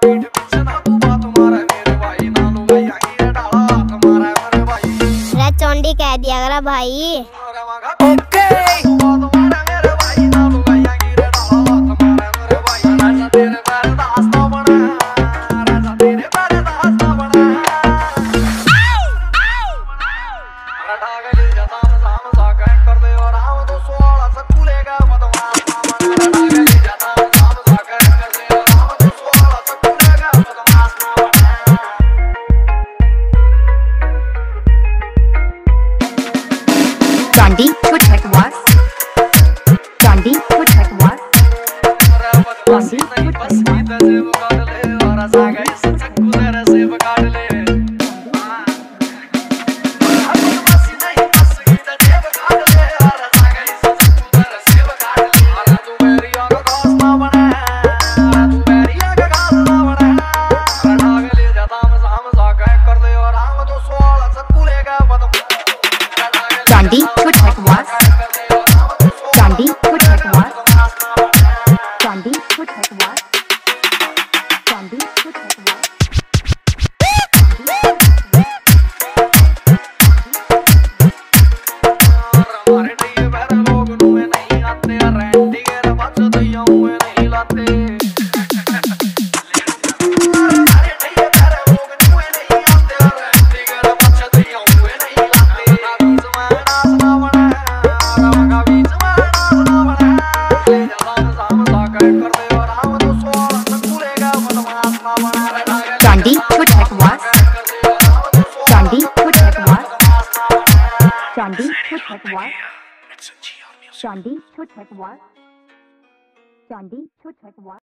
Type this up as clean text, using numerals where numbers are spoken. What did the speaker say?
चौंडी कह दिया करा भाई। Gandhi Kuchak was Gandhi Kuchak was Gandhi Gandhi Kuchak was Gandhi Kuchak was Gandhi Kuchak was Gandhi Kuchak was Gandhi Kuchak was Gandhi Kuchak was Gandhi Kuchak was Gandhi Kuchak was Gandhi Kuchak was